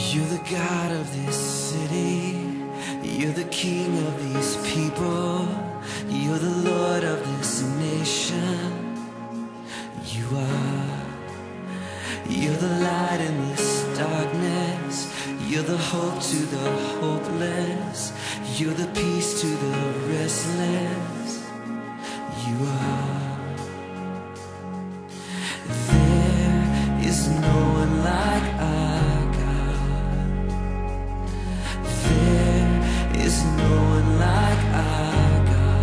You're the God of this city. You're the King of these people. You're the Lord of this nation. You are. You're the light in this darkness. You're the hope to the hopeless. You're the peace to the restless. You are. There is no one like our God. There is no one like our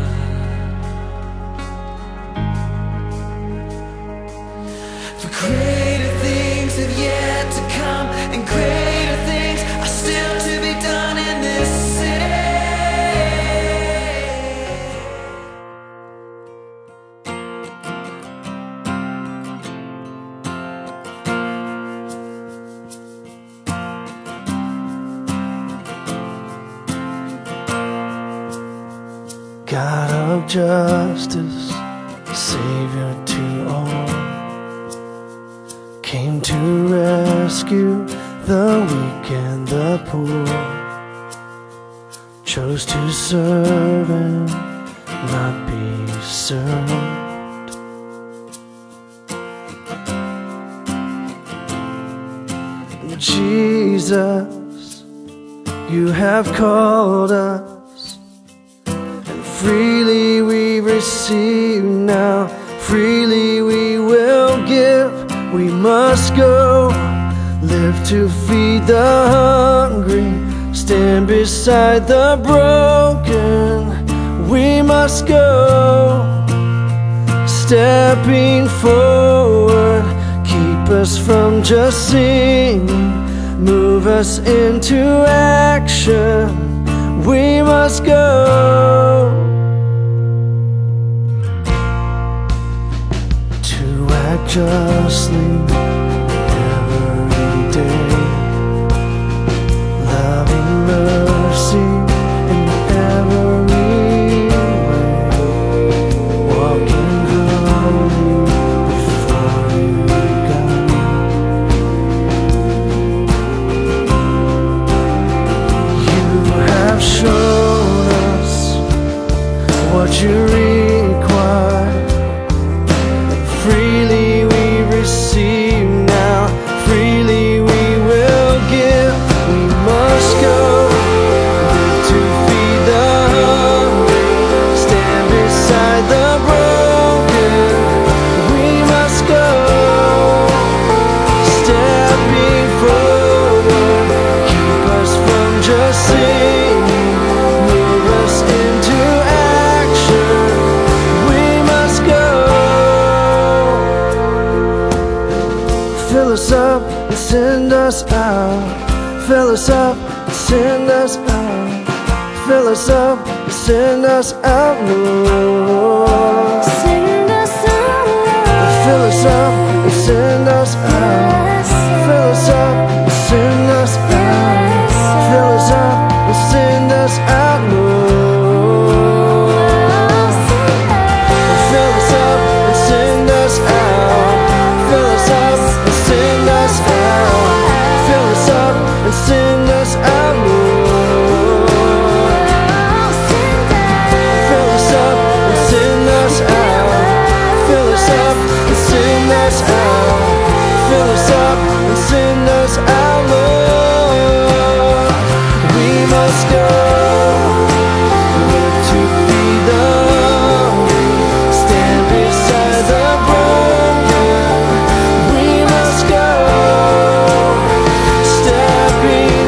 God. For greater things have yet to come, and greater things are still to be done in this city. God of justice, Savior to all, came to rescue the weak and the poor, chose to serve and not be served. Jesus, you have called us, and freely we receive now, freely we will give. We must go, live to feed the hungry, stand beside the broken. We must go, stepping forward, keep us from just singing, move us into action. We must go to act justly every day, loving mercy in every way, walking humbly before you, God. You have shown us what you require. Freely we receive now, freely we will give. We must go, live to feed the hungry, stand beside the broken. We must go, stepping forward, keep us from just singing, move us into action. We must go. Fill us up and send us out. Fill us up and send us out. Fill us up and send us out, Lord. Send us out, Lord. Fill us up and send us out. Fill us up and send us out. Fill us up and send us out, Lord. Fill us up and send us out. Fill us up and send us out. Fill us up and send us out, Lord. Fill us up and send us out. Fill us up and send us out. Fill us up and send us out, Lord. We must go, live to feed the hungry, stand beside the broken. We must go, stepping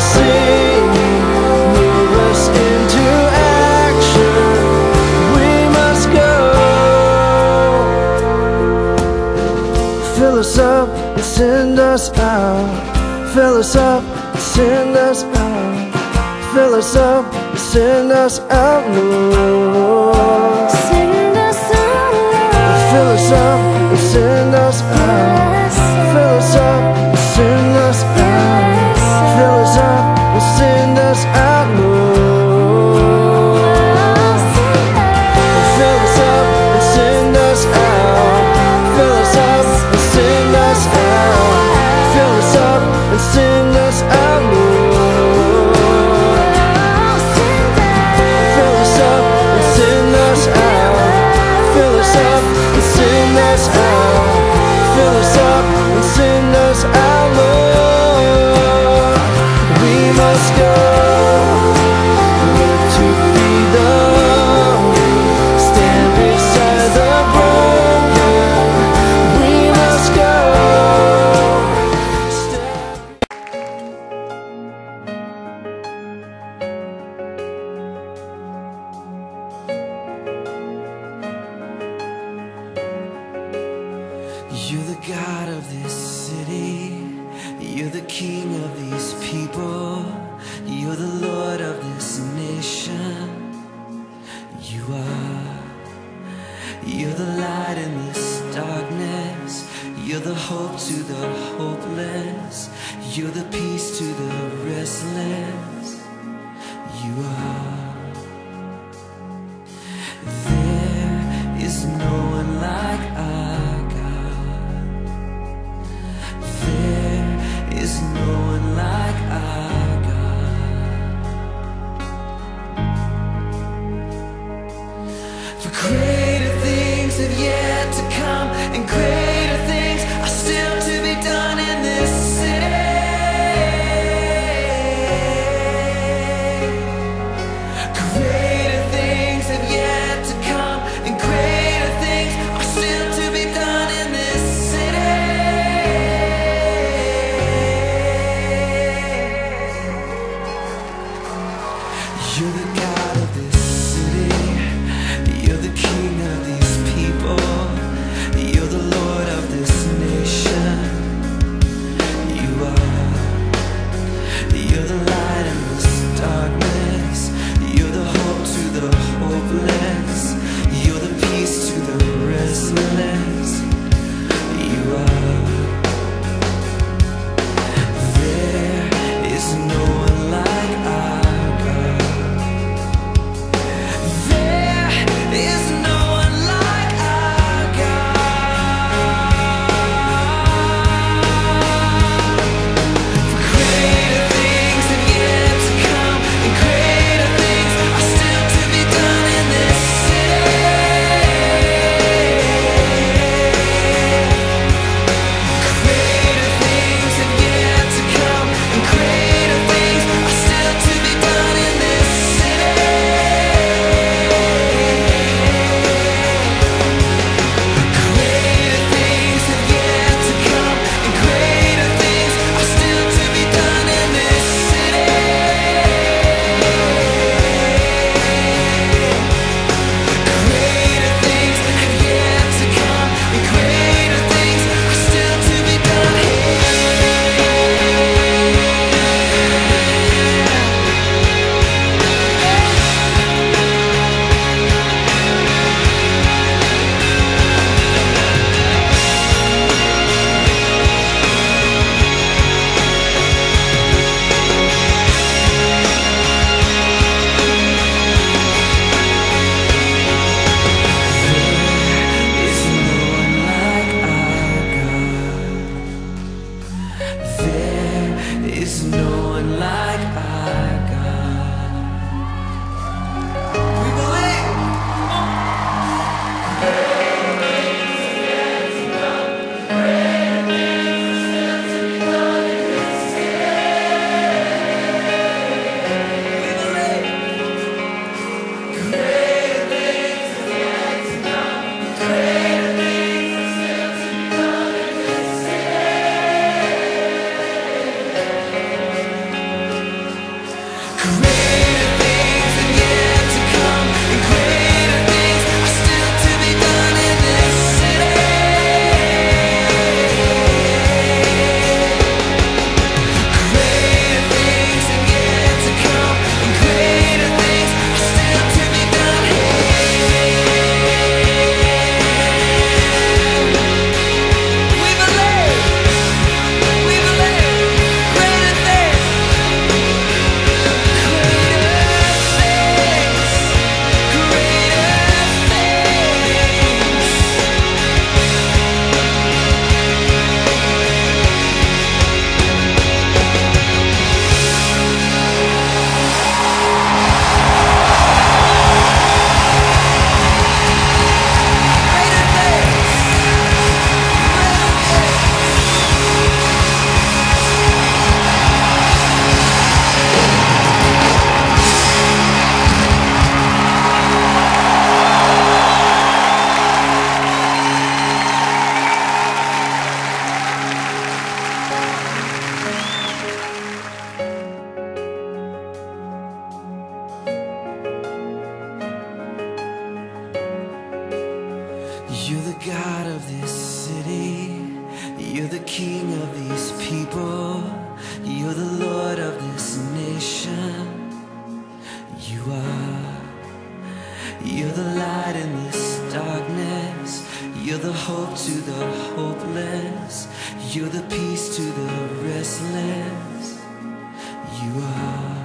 sing, move us into action. We must go. Fill us up and send us out. Fill us up and send us out. Fill us up and send us out, Lord. Send us out, Lord. Fill us up and send us out. Fill us up and send us out. Fill us up and send us out, Lord. Fill us up and send us out. Fill us up and send us out. Fill us up and send us out, Lord. Fill us up and send us out. Fill us up and send us out. Fill us up and send us out, Lord. We must go to be the weak, stand beside the broken. We must go. You're the God of this city. You're the King of these people. You're the Lord of this nation. You are. You're the light in this darkness. You're the hope to the hopeless. You're the peace to the restless. You are. There is no one like our God. There is no one like our God. For greater things have yet to come, and greater things are still to be done in this city. Greater things have yet to come, and greater things are still to be done in this city. You're the God of this city. You're the King of these people. You're the Lord of this nation. You are. You're the light in this darkness. You're the hope to the hopeless. You're the peace to the restless. You are. There is no one like our God. There is no one like our God. Greater things have yet to come, and greater things are still to be done in this city. Greater things have yet to come, and greater things are still to be done in this city. Greater things have yet to come, and greater things are still to be done in this city. Greater things have yet to come, and greater things are still to be done here. There is no one like our God. We believe. We believe. Greater things have yet to come. Greater things are still to be done in this city. of these people. You're the Lord of this nation. You are. You're the light in this darkness. You're the hope to the hopeless. You're the peace to the restless. You are.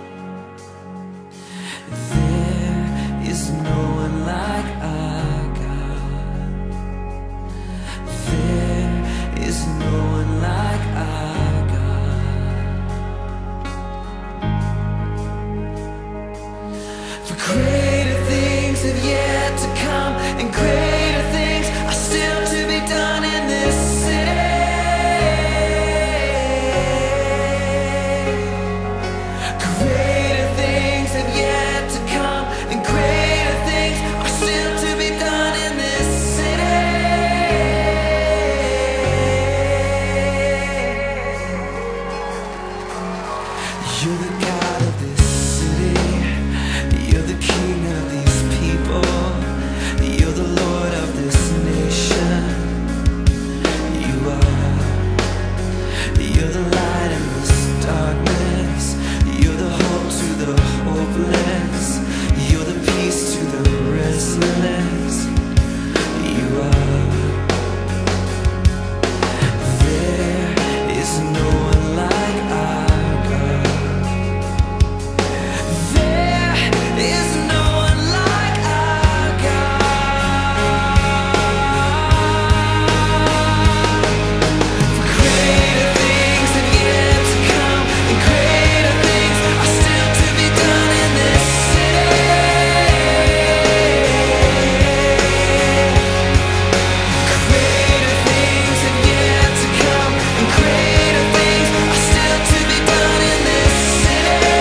There is no one like our God. There is no one like our God. For greater things have yet to come, and greater things are still to be done in this city. Greater things have yet to come, and greater things are still to be done in this city. You're the God of this city. You're the King of these people. You're the Lord of this nation. You are. You're the light in this darkness. You're the hope to the hopeless. You're the peace to the restless. You are. There is no one like our God. There is no one like our God. For greater things have yet to come, and greater things are still to be done in this city. Greater things have yet to come, and greater things are still to be done in this city.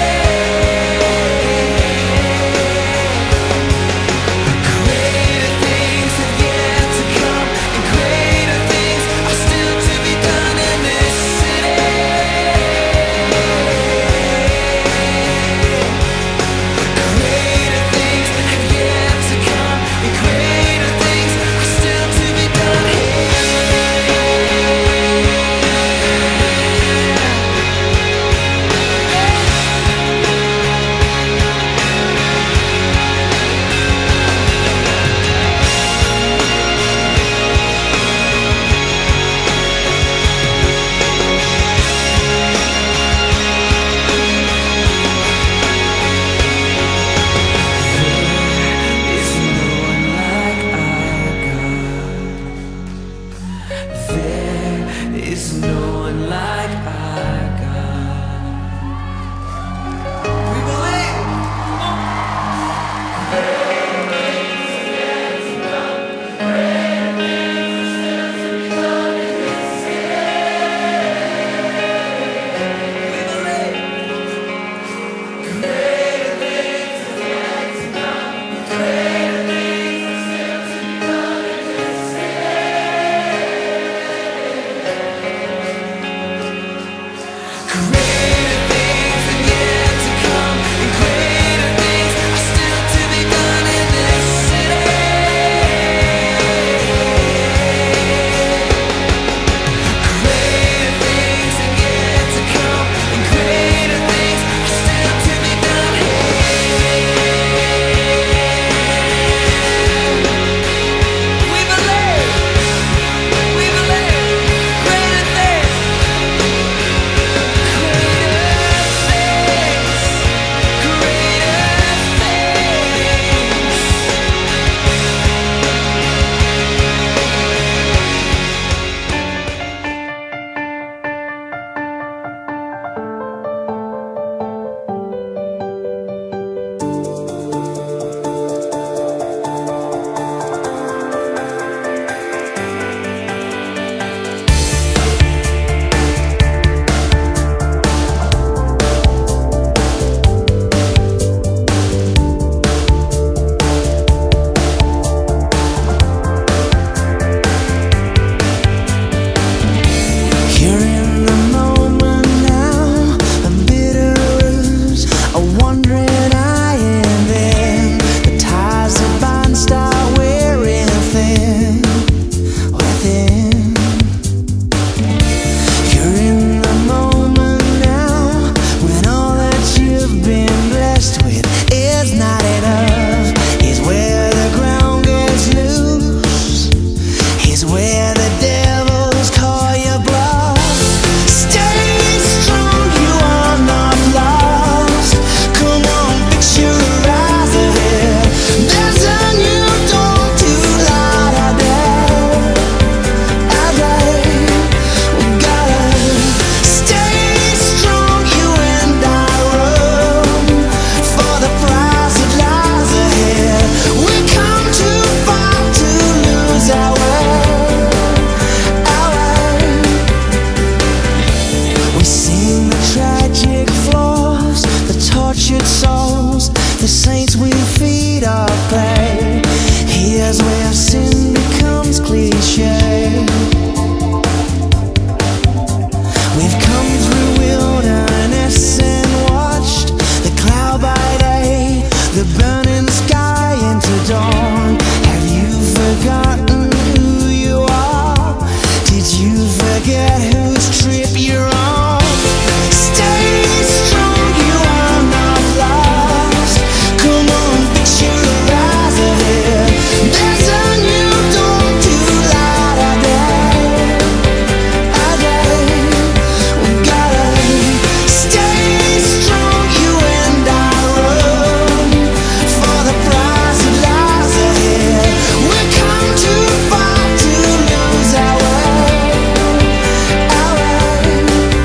Greater things have yet to come, and greater things are still to be done in this city. Greater things have yet to come, and greater things are still to be done here. There is no one like our God. We believe. the saints will feed our clay. Here's where sin becomes cliche. We've come through wilderness and watched the cloud by day, the burning sky into dawn. Have you forgotten who you are? Did you forget whose trip you're on? Stay strong, you are not lost. Come on, fix your eyes ahead. There's a new dawn to light our day. Our day. We gotta stay strong, you and I run for the prize that lies ahead. We've come too far to lose our way. Our way.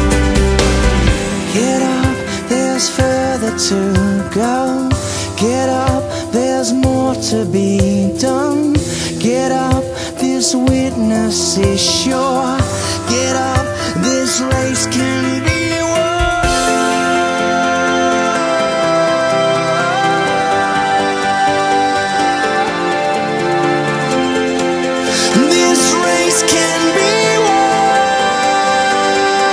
Get up, there's further to go. Get up, there's more to be done. Get up, this witness is sure. Get up, this race can be won. This race can be won.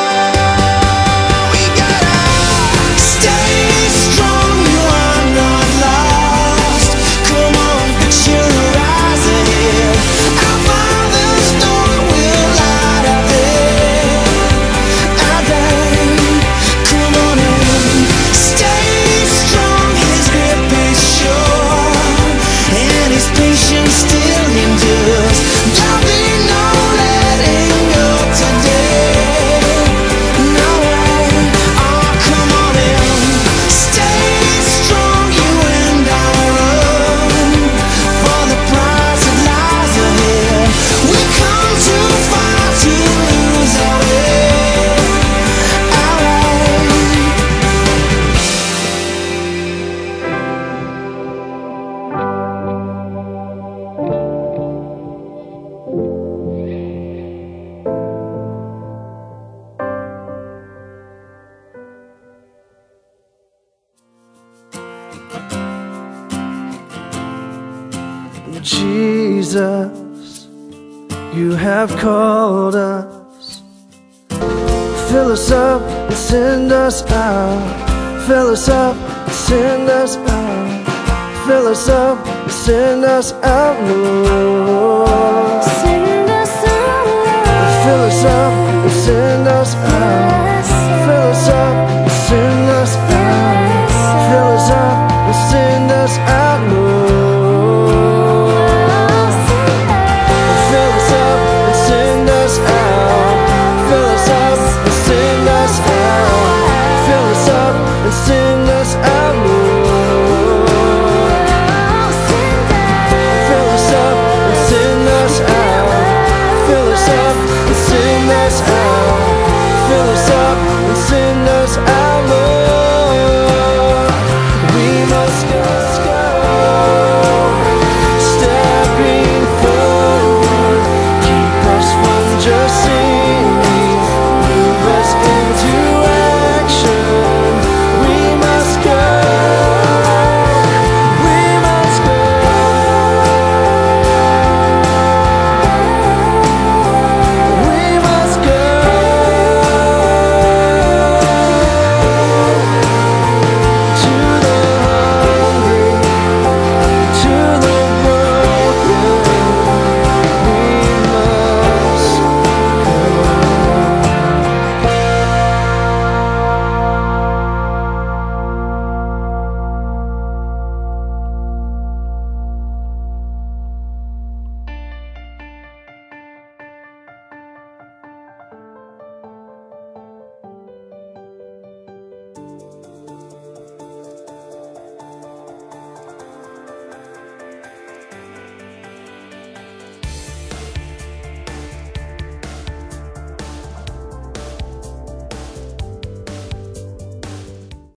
We gotta stay strong, you are not lost. Come on, fix your eyes ahead. Our Father's door will light our day. Our day. Come on in, stay strong. His grip is sure, and His patience still endures. There'll be no letting go today. No way. Oh, come on in, stay strong. You and I run for the prize that lies ahead. We've come too far to lose our way. Our way. Jesus, you have called us. Fill us up and send us out. Fill us up and send us out. Fill us up and send us out, Lord. Send us out, Lord. Fill us up and send us out. Fill us up and send us out. Fill us up and send us out, Lord. Fill us up and send us out. Fill us up and send us out. Fill us up and send us out, Lord. Fill us up and send us out. Fill us up and send us out. Fill us up and send us out.